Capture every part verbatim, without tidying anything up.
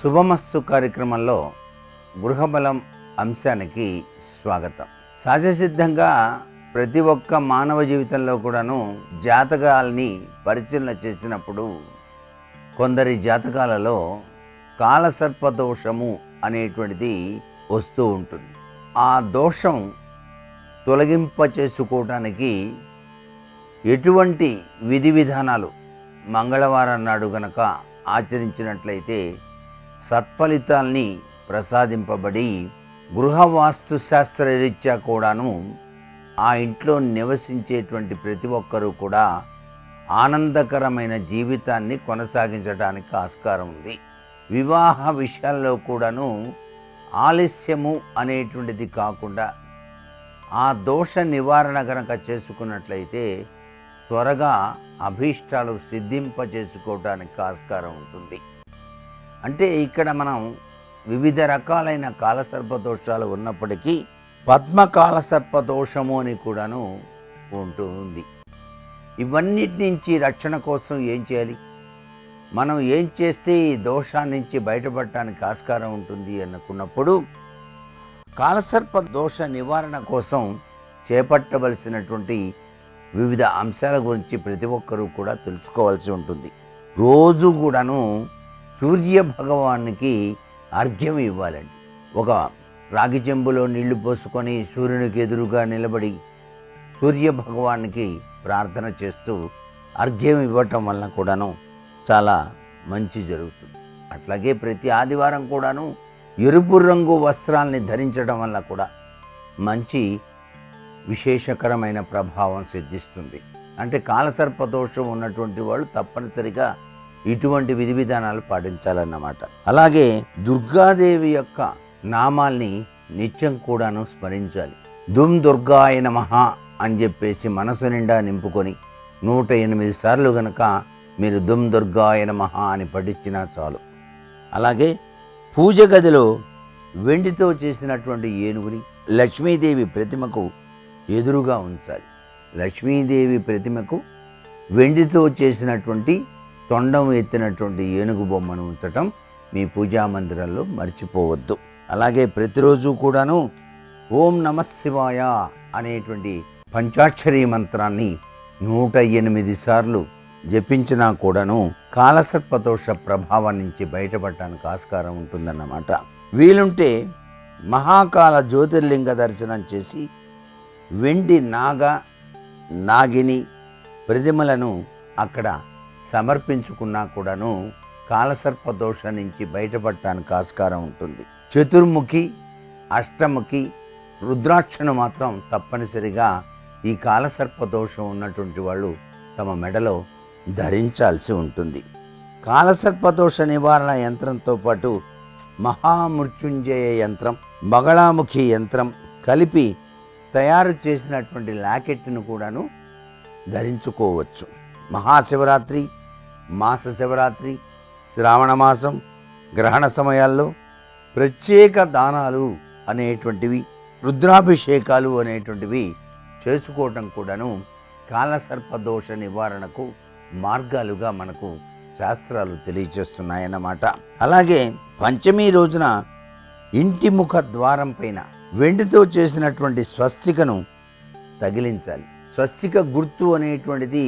శుభమస్తు కార్యక్రమంలో గృహబలం అంశానికి స్వాగతం. సహజసిద్ధంగా ప్రతి ఒక్క మానవ జీవితంలో కూడాను జాతకాలని పరిశీలన చేసినప్పుడు కొందరి జాతకాలలో కాలసర్ప దోషము అనేటువంటిది వస్తూ ఉంటుంది. ఆ దోషం తొలగింప చేసుకోవడానికి ఎటువంటి విధి విధానాలు మంగళవారం నాడు గనక ఆచరించినట్లయితే సత్ఫలితాల్ని ప్రసాదింపబడి గృహవాస్తు శాస్త్రరీత్యా కూడాను ఆ ఇంట్లో నివసించేటువంటి ప్రతి ఒక్కరూ కూడా ఆనందకరమైన జీవితాన్ని కొనసాగించడానికి ఆస్కారం ఉంది. వివాహ విషయాల్లో కూడాను ఆలస్యము అనేటువంటిది కాకుండా ఆ దోష నివారణ గనక చేసుకున్నట్లయితే త్వరగా అభీష్టాలు సిద్ధింప చేసుకోవడానికి ఆస్కారం ఉంటుంది. అంటే ఇక్కడ మనం వివిధ రకాలైన కాలసర్ప దోషాలు ఉన్నప్పటికీ పద్మ కాలసర్ప దోషము అని కూడాను ఉంటూ ఉంది. ఇవన్నిటి నుంచి రక్షణ కోసం ఏం చేయాలి, మనం ఏం చేస్తే ఈ దోషాన్ని నుంచి బయటపడటానికి ఆస్కారం ఉంటుంది అనుకున్నప్పుడు కాలసర్ప దోష నివారణ కోసం చేపట్టవలసినటువంటి వివిధ అంశాల గురించి ప్రతి ఒక్కరూ కూడా తెలుసుకోవాల్సి ఉంటుంది. రోజు కూడాను సూర్య భగవానికి అర్ఘ్యం ఇవ్వాలండి. ఒక రాగి చెంబులో నీళ్లు పోసుకొని సూర్యునికి ఎదురుగా నిలబడి సూర్య భగవానికి ప్రార్థన చేస్తూ అర్ఘ్యం ఇవ్వటం వలన కూడాను చాలా మంచి జరుగుతుంది. అట్లాగే ప్రతి ఆదివారం కూడాను ఎరుపు రంగు వస్త్రాల్ని ధరించడం వల్ల కూడా మంచి విశేషకరమైన ప్రభావం సిద్ధిస్తుంది. అంటే కాలసర్ప దోషం ఉన్నటువంటి వాళ్ళు తప్పనిసరిగా ఇటువంటి విధి విధానాలు పాటించాలన్నమాట. అలాగే దుర్గాదేవి యొక్క నామాల్ని నిత్యం కూడాను స్మరించాలి. దుమ్ దుర్గాయ నమః అని చెప్పేసి మనసు నిండా నింపుకొని నూట ఎనిమిది సార్లు గనక మీరు దుమ్ దుర్గాయ నమః అని పఠించినా చాలు. అలాగే పూజ గదిలో వెండితో చేసినటువంటి ఏనుగుని లక్ష్మీదేవి ప్రతిమకు ఎదురుగా ఉంచాలి. లక్ష్మీదేవి ప్రతిమకు వెండితో చేసినటువంటి తొండం ఎత్తినటువంటి ఏనుగు బొమ్మను ఉంచటం మీ పూజా మందిరంలో మర్చిపోవద్దు. అలాగే ప్రతిరోజు కూడాను ఓం నమః శివాయ అనేటువంటి పంచాక్షరీ మంత్రాన్ని నూట ఎనిమిది సార్లు జపించినా కూడాను కాలసర్పదోష ప్రభావం నుంచి బయటపడటానికి ఆస్కారం ఉంటుందన్నమాట. వీలుంటే మహాకాల జ్యోతిర్లింగ దర్శనం చేసి వెండి నాగ నాగిని ప్రతిమలను అక్కడ సమర్పించుకున్నా కూడాను కాలసర్ప దోషం నుంచి బయటపడటానికి ఆస్కారం ఉంటుంది. చతుర్ముఖి అష్టముఖి రుద్రాక్షను మాత్రం తప్పనిసరిగా ఈ కాలసర్ప దోషం ఉన్నటువంటి వాళ్ళు తమ మెడలో ధరించాల్సి ఉంటుంది. కాలసర్ప దోష నివారణ యంత్రంతో పాటు మహామృత్యుంజయ యంత్రం, బగళాముఖి యంత్రం కలిపి తయారు చేసినటువంటి లాకెట్ను కూడాను ధరించుకోవచ్చు. మహాశివరాత్రి, మాస శివరాత్రి, శ్రావణ మాసం, గ్రహణ సమయాల్లో ప్రత్యేక దానాలు అనేటువంటివి, రుద్రాభిషేకాలు అనేటువంటివి చేసుకోవటం కూడాను కాలసర్ప దోష నివారణకు మార్గాలుగా మనకు శాస్త్రాలు తెలియజేస్తున్నాయన్నమాట. అలాగే పంచమి రోజున ఇంటి ముఖ ద్వారం పైన వెండితో చేసినటువంటి స్వస్తికను తగిలించాలి. స్వస్తిక గుర్తు అనేటువంటిది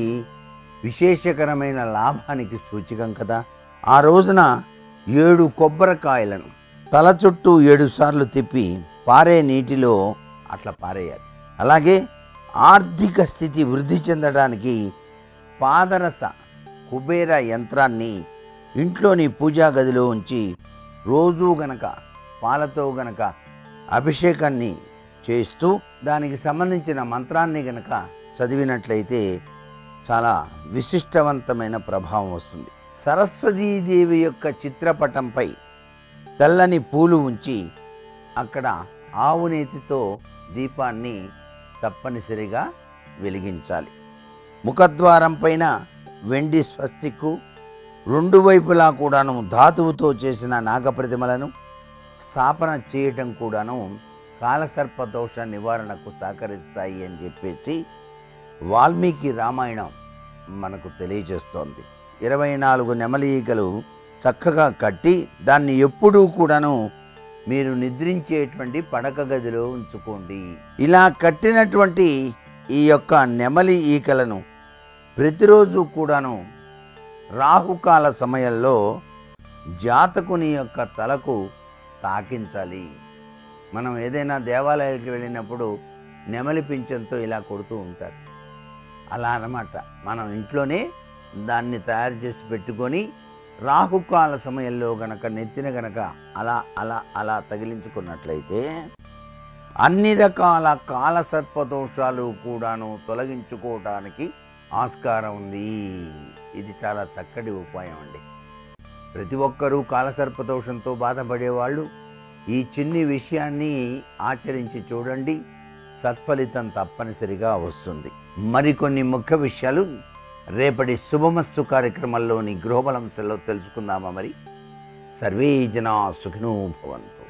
విశేషకరమైన లాభానికి సూచకం కదా. ఆ రోజున ఏడు కొబ్బరికాయలను తల చుట్టూ ఏడు సార్లు తిప్పి పారే నీటిలో అట్లా పారేయాలి. అలాగే ఆర్థిక స్థితి వృద్ధి చెందడానికి పాదరస కుబేర యంత్రాన్ని ఇంట్లోని పూజా గదిలో ఉంచి రోజూ గనక పాలతో గనక అభిషేకాన్ని చేస్తూ దానికి సంబంధించిన మంత్రాన్ని గనక చదివినట్లయితే చాలా విశిష్టవంతమైన ప్రభావం వస్తుంది. సరస్వతీదేవి యొక్క చిత్రపటంపై తెల్లని పూలు ఉంచి అక్కడ ఆవు నేతితో దీపాన్ని తప్పనిసరిగా వెలిగించాలి. ముఖద్వారం పైన వెండి స్వస్తికు రెండు వైపులా కూడాను ధాతువుతో చేసిన నాగప్రతిమలను స్థాపన చేయటం కూడాను కాలసర్ప దోష నివారణకు సహకరిస్తాయి అని చెప్పేసి వాల్మీకి రామాయణం మనకు తెలియజేస్తోంది. ఇరవై నాలుగు నెమలి ఈగలు చక్కగా కట్టి దాన్ని ఎప్పుడూ కూడాను మీరు నిద్రించేటువంటి పడక గదిలో ఉంచుకోండి. ఇలా కట్టినటువంటి ఈ యొక్క నెమలి ఈకలను ప్రతిరోజు కూడాను రాహుకాల సమయంలో జాతకుని యొక్క తలకు తాకించాలి. మనం ఏదైనా దేవాలయాలకు వెళ్ళినప్పుడు నెమలి పింఛంతో ఇలా కొడుతూ ఉంటారు. అలా అన్నమాట. మనం ఇంట్లోనే దాన్ని తయారు చేసి పెట్టుకొని రాహుకాల సమయంలో గనక నెత్తిన గనక అలా అలా అలా తగిలించుకున్నట్లయితే అన్ని రకాల కాల సర్పదోషాలు కూడాను తొలగించుకోవటానికి ఆస్కారం ఉంది. ఇది చాలా చక్కటి ఉపాయం అండి. ప్రతి ఒక్కరూ కాలసర్పదోషంతో బాధపడేవాళ్ళు ఈ చిన్ని విషయాన్ని ఆచరించి చూడండి, సత్ఫలితం తప్పనిసరిగా వస్తుంది. మరికొన్ని ముఖ్య విషయాలు రేపటి శుభమస్తు కార్యక్రమంలోని గృహబలంలో తెలుసుకుందామా? మరి సర్వే జనా సుఖినో భవంతు.